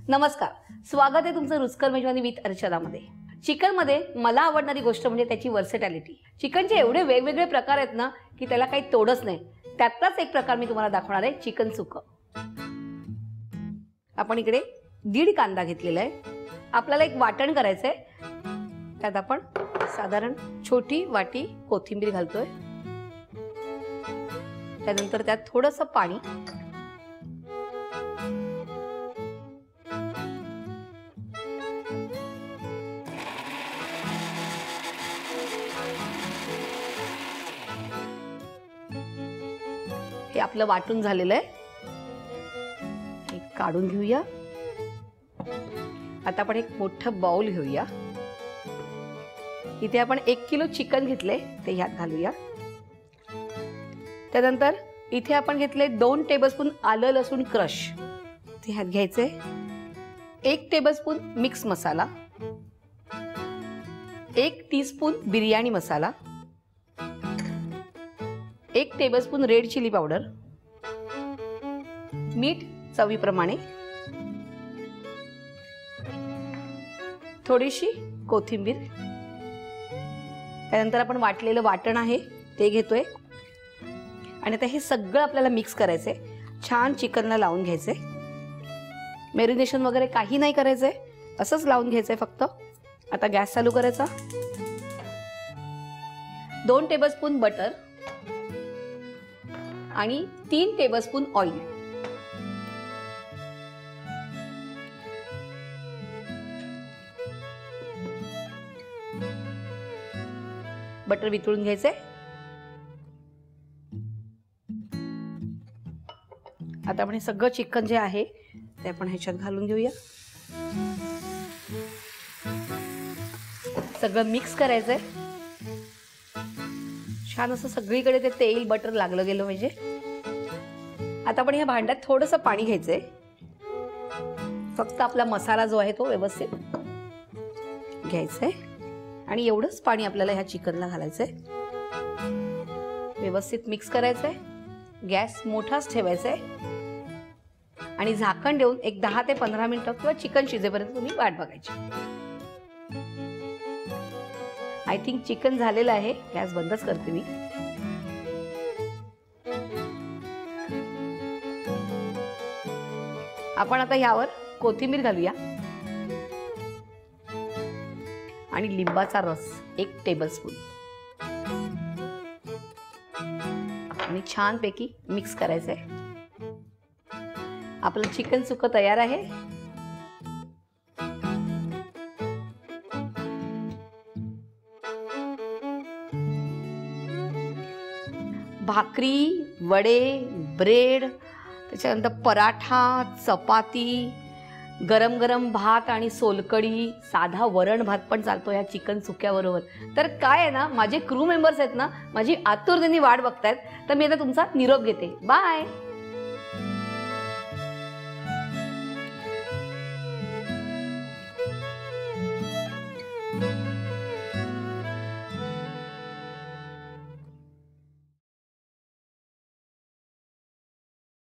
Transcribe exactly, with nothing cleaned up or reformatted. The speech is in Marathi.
नमस्कार, स्वागत आहे तुमचं रुचकर मेजवानी विथ अर्चनामध्ये। चिकन मध्ये मला आवडणारी गोष्ट म्हणजे त्याची वर्सेटॅलिटी। चिकनचे एवढे वेगवेगळे प्रकार आहेत ना की त्याला काही तोडच नाही। त्यातलाच एक प्रकार मी तुम्हाला दाखवणार आहे, चिकन सुक्क। आपण इकडे दीड कांदा घेतलेला आहे। आपल्याला एक वाटण करायचंय। त्यात आपण साधारण छोटी वाटी कोथिंबीर घालतोय। त्यानंतर त्यात थोडंसं पाणी, हे आपलं वाटून झालेलं आहे। एक काढून घेऊया। आता आपण एक मोठं बाउल घेऊया। इथे आपण एक किलो चिकन घेतले, ते ह्यात घालूया। त्यानंतर इथे आपण घेतले दोन टेबलस्पून आलं लसूण क्रश, ते ह्यात घ्यायचे। एक टेबलस्पून मिक्स मसाला, एक टीस्पून बिर्याणी मसाला, एक टेबलस्पून रेड चिली पावडर, मीठ चवीप्रमाणे, थोडीशी कोथिंबीर। त्यानंतर आपण वाटलेलं वाटण आहे ते घेतोय आणि आता हे सगळं आपल्याला मिक्स करायचंय। छान चिकनला लावून घ्यायचंय। मॅरिनेशन वगैरे काही नाही करायचंय, असंच लावून घ्यायचंय फक्त। आता गॅस चालू करायचा। दोन टेबलस्पून बटर आणि तीन टेबलस्पून ऑइल। बटर वितळून घ्यायचे। आता आपण हे सगळं चिकन जे आहे ते आपण ह्याच्यात घालून घेऊया। सगळं मिक्स करायचंय। छान असं सगळीकडे ते तेल बटर लागलं गेलं पाहिजे। आता आपण ह्या भांड्यात थोडंसं पाणी घ्यायचंय। फक्त आपला मसाला जो आहे तो व्यवस्थित घ्यायचाय आणि एवढंच पाणी आपल्याला ह्या चिकनला घालायचंय। व्यवस्थित मिक्स करायचंय। गॅस मोठाच ठेवायचा आहे आणि झाकण देऊन एक दहा ते पंधरा मिनिटं किंवा चिकन शिजेपर्यंत तुम्ही वाट बघायची। आय थिंक चिकन झालेलं आहे। गॅस बंदच करते मी। आपण आता यावर कोथिंबीर घालूया आणि लिंबाचा रस एक टेबलस्पून आणि छानपैकी मिक्स करायचंय। आपलं चिकन सुक्क तयार आहे। भाकरी, वडे, ब्रेड, त्याच्यानंतर पराठा, चपाती, गरम गरम भात आणि सोलकढी, साधा वरण भात पण चालतो या चिकन सुक्याबरोबर। तर काय आहे ना, माझे क्रू मेंबर्स आहेत ना, माझी आतुरतेने वाट बघतायत। तर मी आता तुमचा निरोप घेते। बाय।